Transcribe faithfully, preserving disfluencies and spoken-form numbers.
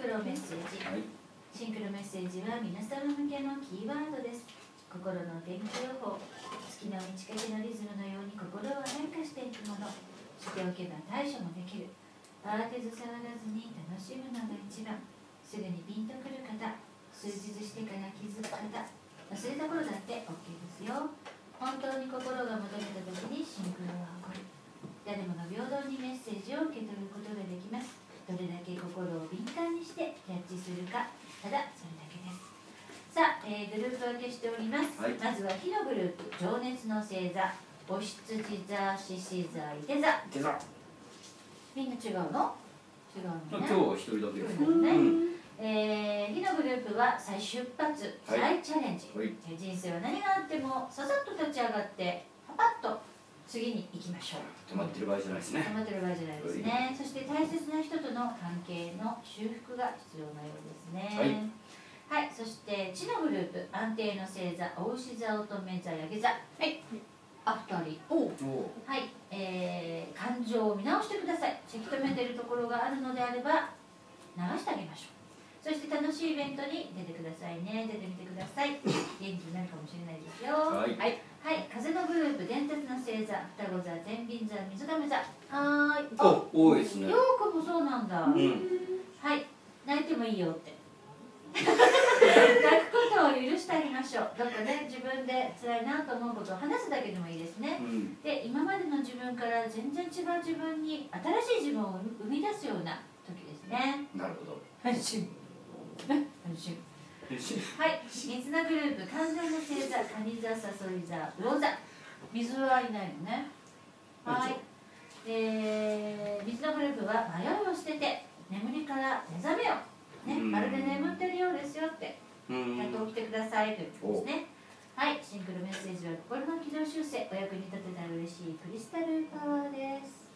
クロメッセージ、はい、シンクロメッセージは皆様向けのキーワードです。心の天気予報、月の満ち欠けのリズムのように心は変化していくもの。しておけば対処もできる。慌てず騒がずに楽しむのが一番。すぐにピンとくる方、数日してから気づく方、忘れた頃だって オーケー ですよ。本当に心が求めた時にシンクロは起こる。誰もが平等にメッセージを受け取ることができます。どれだけ心を敏感にしてキャッチするか、ただそれだけです。さあ、えー、グループ分けしております、はい、まずは火のグループ、情熱の星座、お羊座、獅子座、いて座。いて座みんな違うの違うのね。今日は一人だけですね。えー、火のグループは再出発、再チャレンジ、はい、人生は何があってもささっと立ち上がってパパッと次に行きましょう。 止まってる場合じゃないですね。 止まってる場合じゃないですね。そして大切な人との関係の修復が必要なようですね。はい、はい、そして地のグループ、安定の星座、お牛座、乙女座、ヤギ座。はい、あ、ふたり。おはい、えー、感情を見直してください。せき止めてるところがあるのであれば流してあげましょう。そして楽しいイベントに出てくださいね。出てみてください。元気になるかもしれないですよ。はい、はい、はい、風のグループ、電鉄の星座、双子座、天秤座、水亀座。はーい。 あ、多いですね。 ようこもそうなんだ。うん、はい、泣いてもいいよって。泣くことを許してあげましょう。どっかね、自分で辛いなと思うことを話すだけでもいいですね。うん、で、今までの自分から全然違う自分に新しい自分を生み出すような時ですね。 なるほど。 安心。はい、水のグループ、完全の星座、蟹座、さそり座、魚座。水はいないのね。はい、えー、水のグループは迷いを捨てて眠りから目覚めよう、ね、まるで眠ってるようですよって、ちゃんと起きてくださいということですね。はい、シンクロメッセージは心の軌道修正、お役に立てたら嬉しいクリスタルパワーです。